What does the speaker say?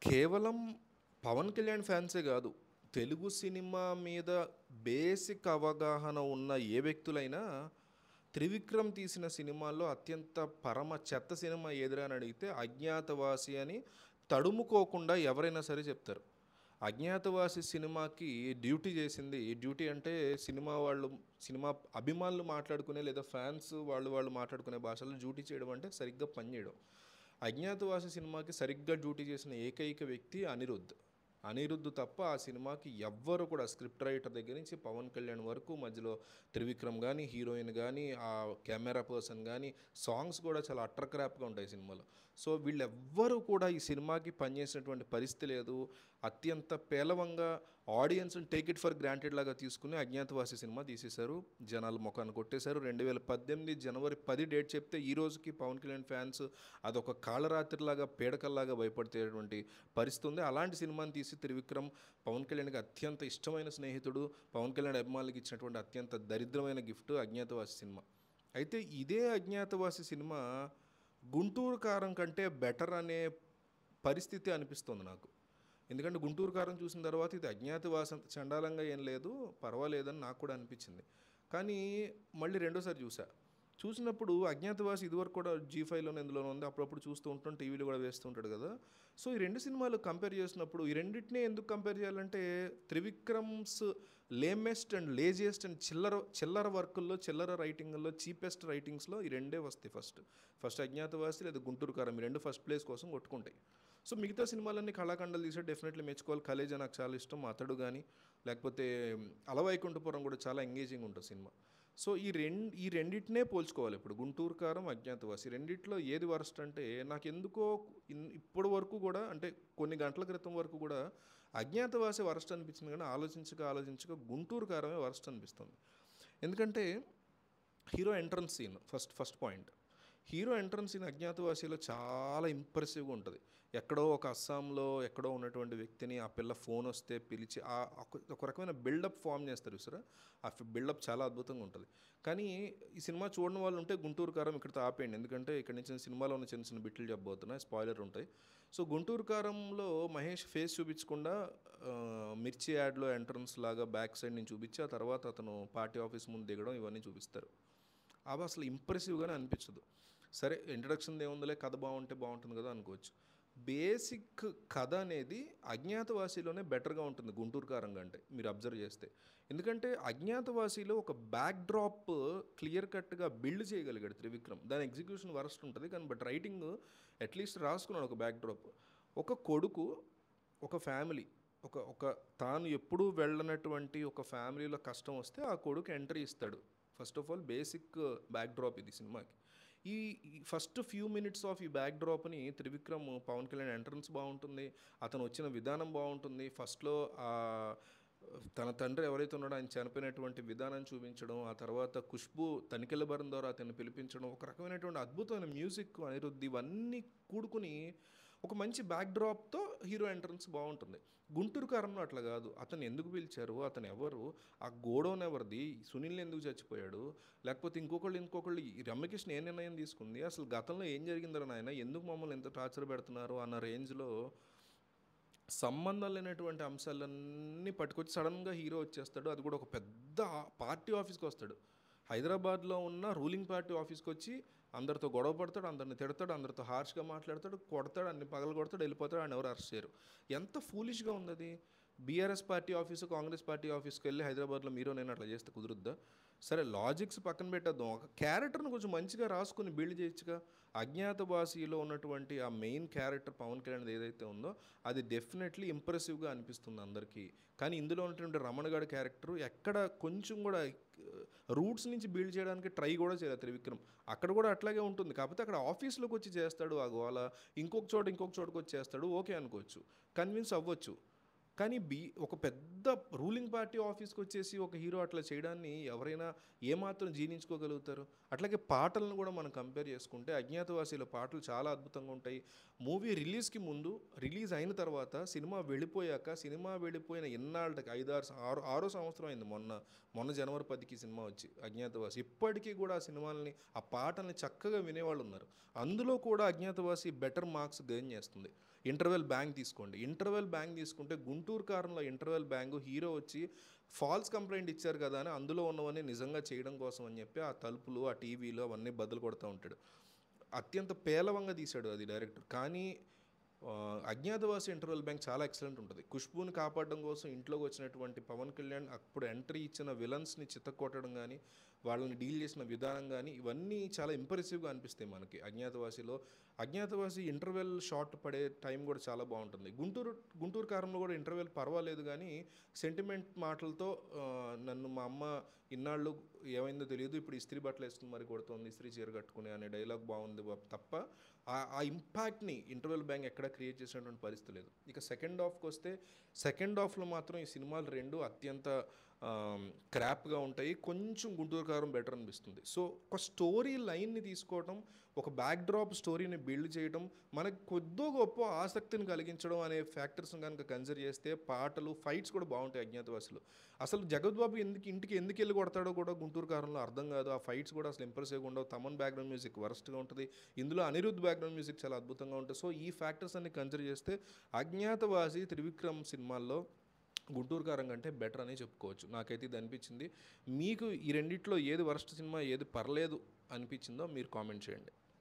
కేవలం 'పవన్ కళ్యాణ్' ఫ్యాన్సే గాదు. తెలుగు సినిమా మీద బేసిక్ అవగాహన ఉన్న ఏ వ్యక్తులైనా 'త్రివిక్రమ్' తీసిన సినిమాల్లో అత్యంత పరమ చెత్త సినిమా ఏదిరా అని అడిగితే 'అజ్ఞాతవాసి' అని తడుముకోకుండా ఎవరైనా సరే చెప్తారు. 'అజ్ఞాతవాసి' సినిమాకి డ్యూటీ చేసింది, డ్యూటీ అంటే సినిమా అభిమానులు మాట్లాడుకునే లేదా ఫ్యాన్స్ వాళ్ళు మాట్లాడుకునే భాషలో డ్యూటీ చేయడం అంటే సరిగ్గా పనిచేయడం. 'అజ్ఞాతవాసి' సినిమాకి సరిగ్గా డ్యూటీ చేసిన ఏకైక వ్యక్తి అనిరుద్ధ్ తప్ప ఆ సినిమాకి ఎవ్వరు కూడా స్క్రిప్ట్ రైటర్ దగ్గర నుంచి పవన్ కళ్యాణ్ వరకు మధ్యలో త్రివిక్రమ్ కానీ, హీరోయిన్ కానీ, ఆ కెమెరా పర్సన్ కానీ, సాంగ్స్ కూడా చాలా అట్రక్రాప్గా ఉంటాయి సినిమాలో. సో వీళ్ళెవ్వరూ కూడా ఈ సినిమాకి పనిచేసినటువంటి పరిస్థితి లేదు. అత్యంత పేలవంగా ఆడియన్స్ని టేక్ ఇట్ ఫర్ గ్రాంటెడ్ లాగా తీసుకుని 'అజ్ఞాతవాసి' సినిమా తీసేశారు. జనాలు మొఖాన్ని కొట్టేశారు. 2018 జనవరి 10 డేట్ చెప్తే ఈ రోజుకి పవన్ కళ్యాణ్ ఫ్యాన్స్ అదొక కాళరాత్రిలాగా పీడకల్లాగా భయపడేటువంటి పరిస్థితి ఉంది. అలాంటి సినిమాని తీసి త్రివిక్రమ్ పవన్ కళ్యాణ్కి అత్యంత ఇష్టమైన స్నేహితుడు, పవన్ కళ్యాణ్ అభిమానులకి ఇచ్చినటువంటి అత్యంత దరిద్రమైన గిఫ్ట్ 'అజ్ఞాతవాసి' సినిమా. అయితే ఇదే 'అజ్ఞాతవాసి' సినిమా 'గుంటూరు కారం' కంటే బెటర్ అనే పరిస్థితి అనిపిస్తుంది నాకు. ఎందుకంటే 'గుంటూరు కారం' చూసిన తర్వాత ఇది 'అజ్ఞాతవాసి' అంత చండాలంగా ఏం లేదు, పర్వాలేదని నాకు కూడా అనిపించింది. కానీ మళ్ళీ రెండోసారి చూసినప్పుడు 'అజ్ఞాతవాసి' ఇదివరకు కూడా జీ5లోనే ఎందులోనో ఉంది, అప్పుడప్పుడు చూస్తూ ఉంటాం, టీవీలో కూడా వేస్తూ ఉంటాడు కదా. సో ఈ రెండు సినిమాలు కంపేర్ చేసినప్పుడు ఈ రెండింటినీ ఎందుకు కంపేర్ చేయాలంటే Trivikram's lamest and laziest and చిల్లర వర్కుల్లో, చిల్లర రైటింగ్లో, చీపెస్ట్ రైటింగ్స్లో ఈ రెండే వస్తాయి. ఫస్ట్ 'అజ్ఞాతవాసి' లేదా 'గుంటూరు కారం' ఈ రెండు ఫస్ట్ ప్లేస్ కోసం కొట్టుకుంటాయి. సో మిగతా సినిమాలన్నీ కళాఖండాలు తీసే డెఫినెట్లీ మెచ్చుకోవాలి. 'ఖలేజా' నాకు చాలా ఇష్టం, 'అతడు' కానీ లేకపోతే 'అలవైకుంఠపురం' కూడా చాలా ఎంగేజింగ్ ఉంటుంది సినిమా. సో ఈ రెండిటినే పోల్చుకోవాలి ఇప్పుడు 'గుంటూరు కారం', 'అజ్ఞాతవాసి' రెండిట్లో ఏది వరస్ట్ అంటే నాకెందుకో ఇప్పటి వరకు కూడా, అంటే కొన్ని గంటల క్రితం వరకు కూడా 'అజ్ఞాతవాసి' వరస్ట్ అనిపించింది, కానీ ఆలోచించక 'గుంటూరు కారమే' వరస్ట్ అనిపిస్తుంది. ఎందుకంటే hero entrance scene first point. Hero entrance scene 'అజ్ఞాతవాసిలో' చాలా ఇంప్రెసివ్గా ఉంటుంది. ఎక్కడో ఒక అస్సాంలో ఎక్కడో ఉన్నటువంటి వ్యక్తిని ఆ పిల్ల ఫోన్ వస్తే పిలిచి ఒక రకమైన బిల్డప్ ఫామ్ చేస్తారు చూసారా, ఆ బిల్డప్ చాలా అద్భుతంగా ఉంటుంది. కానీ ఈ సినిమా చూడని వాళ్ళు ఉంటే 'గుంటూరు కారం' ఇక్కడితో ఆపేయండి, ఎందుకంటే ఇక్కడ నుంచి సినిమాలో ఉన్న చిన్న చిన్న బిట్లు చెప్పబోతున్నాయి, స్పాయిలర్ ఉంటాయి. సో 'గుంటూరు కారంలో' మహేష్ ఫేస్ చూపించకుండా మిర్చి యాడ్లో ఎంట్రన్స్ లాగా బ్యాక్ సైడ్ నుంచి చూపించి ఆ తర్వాత అతను పార్టీ ఆఫీస్ ముందు దిగడం ఇవన్నీ చూపిస్తారు. అవి అసలు ఇంప్రెసివ్గానే అనిపించదు. సరే ఇంట్రడక్షన్ ఏముందిలే, కథ బాగుంటుంది కదా అనుకోవచ్చు. బేసిక్ కథ అనేది 'అజ్ఞాతవాసిలోనే బెటర్గా ఉంటుంది 'గుంటూరు కారం' కంటే మీరు అబ్జర్వ్ చేస్తే. ఎందుకంటే 'అజ్ఞాతవాసిలో' ఒక బ్యాక్ డ్రాప్ క్లియర్ కట్గా బిల్డ్ చేయగలిగాడు త్రివిక్రమ్. దాని ఎగ్జిక్యూషన్ వరస్ట్ ఉంటుంది, కానీ బట్ రైటింగ్ అట్లీస్ట్ రాసుకున్నాడు ఒక బ్యాక్ డ్రాప్. ఒక కొడుకు, ఒక ఫ్యామిలీ, ఒక తాను ఎప్పుడూ వెళ్ళనటువంటి ఒక ఫ్యామిలీలో కష్టం వస్తే ఆ కొడుకు ఎంట్రీ ఇస్తాడు. First of all basic back drop ఇది సినిమాకి. ఈ ఫస్ట్ ఫ్యూ మినిట్స్ ఆఫ్ ఈ బ్యాక్ డ్రాప్ని త్రివిక్రమ్ పవన్ కళ్యాణ్ ఎంట్రన్స్ బాగుంటుంది, అతను వచ్చిన విధానం బాగుంటుంది. ఫస్ట్లో తన తండ్రి ఎవరైతే ఉన్నాడో ఆయన చనిపోయినటువంటి విధానం చూపించడం, ఆ తర్వాత ఖుష్బూ తనికెళ్ళ భరణ్ ద్వారా అతన్ని పిలిపించడం, ఒక రకమైనటువంటి అద్భుతమైన మ్యూజిక్, అనిరుద్ధ్, ఇవన్నీ కూడుకుని ఒక మంచి బ్యాక్ డ్రాప్తో హీరో ఎంట్రన్స్ బాగుంటుంది. 'గుంటూరు కారంలో' అట్లా కాదు. అతను ఎందుకు పిలిచారు, అతను ఎవరు, ఆ గోడౌన్ ఎవరిది, సునీల్ ఎందుకు చచ్చిపోయాడు, లేకపోతే ఇంకొకళ్ళు ఈ రమ్యకృష్ణ ఏ నిర్ణయం తీసుకుంది, అసలు గతంలో ఏం జరిగిందరా నాయన, ఎందుకు మమ్మల్ని ఎంత టార్చర్ పెడుతున్నారు అన్న రేంజ్లో సంబంధం లేనటువంటి అంశాలన్నీ పట్టుకొచ్చి సడన్గా హీరో వచ్చేస్తాడు. అది కూడా ఒక పెద్ద పార్టీ ఆఫీస్కి వస్తాడు. హైదరాబాద్లో ఉన్న రూలింగ్ పార్టీ ఆఫీస్కి వచ్చి అందరితో గొడవ పడతాడు, అందరిని తిడతాడు, అందరితో హార్ష్గా మాట్లాడతాడు, కొడతాడు, అన్ని పగలు కొడతాడు, వెళ్ళిపోతాడు, ఆయన ఎవరు అరెస్ట్ చేయరు. ఎంత ఫూలిష్గా ఉంది అది. BRS party office, Congress party ఆఫీస్కి వెళ్ళి హైదరాబాద్లో మీరు నేను అట్లా చేస్తే కుదురుద్దా? సరే లాజిక్స్ పక్కన పెట్టేద్దాం, ఒక క్యారెక్టర్ను కొంచెం మంచిగా రాసుకుని బిల్డ్ చేయొచ్చుగా. 'అజ్ఞాతవాసిలో' ఉన్నటువంటి ఆ మెయిన్ క్యారెక్టర్ పవన్ కళ్యాణ్ ఏదైతే ఉందో అది డెఫినెట్లీ ఇంప్రెసివ్గా అనిపిస్తుంది అందరికీ. కానీ ఇందులో ఉన్నటువంటి రమణగాడి క్యారెక్టర్ ఎక్కడ కొంచెం కూడా రూట్స్ నుంచి బిల్డ్ చేయడానికి ట్రై కూడా చేయలేదు త్రివిక్రమ్. అక్కడ కూడా అట్లాగే ఉంటుంది, కాకపోతే అక్కడ ఆఫీస్లోకి వచ్చి చేస్తాడు ఆ గోల, ఇంకొక చోటుకి వచ్చి చేస్తాడు, ఓకే అనుకోవచ్చు, కన్విన్స్ అవ్వచ్చు. కానీ ఒక పెద్ద రూలింగ్ పార్టీ ఆఫీస్కి వచ్చేసి ఒక హీరో అట్లా చేయడాన్ని ఎవరైనా ఏమాత్రం జీర్ణించుకోగలుగుతారు? అట్లాగే పాటలను కూడా మనం కంపేర్ చేసుకుంటే 'అజ్ఞాతవాసిలో' పాటలు చాలా అద్భుతంగా ఉంటాయి. మూవీ రిలీజ్కి ముందు, రిలీజ్ అయిన తర్వాత, సినిమా వెళ్ళిపోయిన ఎన్నాళ్ళకి 6 సంవత్సరం అయింది. మొన్న జనవరి 10కి సినిమా వచ్చి 'అజ్ఞాతవాసి'. ఇప్పటికీ కూడా ఆ సినిమాలని, ఆ పాటల్ని చక్కగా వినేవాళ్ళు ఉన్నారు. అందులో కూడా 'అజ్ఞాతవాసి' బెటర్ మార్క్స్ గెయిన్ చేస్తుంది. ఇంటర్వెల్ బ్యాంగ్ తీసుకోండి. ఇంటర్వెల్ బ్యాంగ్ తీసుకుంటే గుంటూరు కారంలో ఇంటర్వెల్ బ్యాంగు హీరో వచ్చి ఫాల్స్ కంప్లైంట్ ఇచ్చారు కదా అని అందులో ఉన్నవన్నీ నిజంగా చేయడం కోసం అని చెప్పి ఆ తలుపులు, ఆ టీవీలు అవన్నీ బద్దలు కొడతా ఉంటాడు. అత్యంత పేలవంగా తీశాడు అది డైరెక్టర్. కానీ అజ్ఞాతవాసి ఇంటర్వెల్ బ్యాంక్ చాలా ఎక్సలెంట్ ఉంటుంది. ఖుష్బూని కాపాడడం కోసం ఇంట్లోకి వచ్చినటువంటి పవన్ కళ్యాణ్ అప్పుడు ఎంట్రీ ఇచ్చిన విలన్స్ని చితక్కొట్టడం కానీ, వాళ్ళని డీల్ చేసిన విధానం కానీ, ఇవన్నీ చాలా ఇంప్రెసివ్గా అనిపిస్తాయి మనకి అజ్ఞాతవాసిలో. అజ్ఞాతవాసి ఇంటర్వెల్ షాట్ పడే టైం కూడా చాలా బాగుంటుంది. గుంటూరు కారంలో కూడా ఇంటర్వెల్ పర్వాలేదు, కానీ సెంటిమెంట్ మాటలతో నన్ను మా అమ్మ ఇన్నాళ్ళు ఏమైందో తెలియదు, ఇప్పుడు ఇస్త్రీ బట్టలు వేసుకుని మరి కొడుతోంది, ఇస్త్రీ చీర కట్టుకుని అనే డైలాగ్ బాగుంది తప్ప ఆ ఇంపాక్ట్ని ఇంటర్వెల్ బ్యాంక్ ఎక్కడ క్రియేట్ చేసినటువంటి పరిస్థితి లేదు. ఇక సెకండ్ హాఫ్కి వస్తే సెకండ్ హాఫ్లో మాత్రం ఈ సినిమాలు రెండు అత్యంత క్రాప్గా ఉంటాయి. కొంచెం గుంటూరు కారం బెటర్ అనిపిస్తుంది. సో ఒక స్టోరీ లైన్ని తీసుకోవడం, ఒక బ్యాక్డ్రాప్ స్టోరీని బిల్డ్ చేయడం, మనకు కొద్దో గొప్ప ఆసక్తిని కలిగించడం అనే ఫ్యాక్టర్స్ని కనుక కన్సిడర్ చేస్తే పాటలు, ఫైట్స్ కూడా బాగుంటాయి అజ్ఞాతవాసులు. అసలు ఇంటికి ఎందుకు వెళ్ళి కొడతాడో కూడా గుంటూరు కారంలో అర్థం కాదు. ఆ ఫైట్స్ కూడా అసలు ఇంప్రెసివ్గా ఉండవు. తమన్ బ్యాక్గ్రౌండ్ మ్యూజిక్ వరస్ట్గా ఉంటుంది. ఇందులో అనిరుద్ధ్ బ్యాక్గ్రౌండ్ మ్యూజిక్ చాలా అద్భుతంగా ఉంటుంది. సో ఈ ఫ్యాక్టర్స్ అన్ని కన్సిడర్ చేస్తే అజ్ఞాతవాసి, త్రివిక్రమ్ సినిమాల్లో గుంటూరు కారం కంటే బెటర్ అని చెప్పుకోవచ్చు. నాకైతే ఇది అనిపించింది. మీకు ఈ రెండిట్లో ఏది వరస్ట్ సినిమా, ఏది పర్లేదు అనిపించిందో మీరు కామెంట్ చేయండి.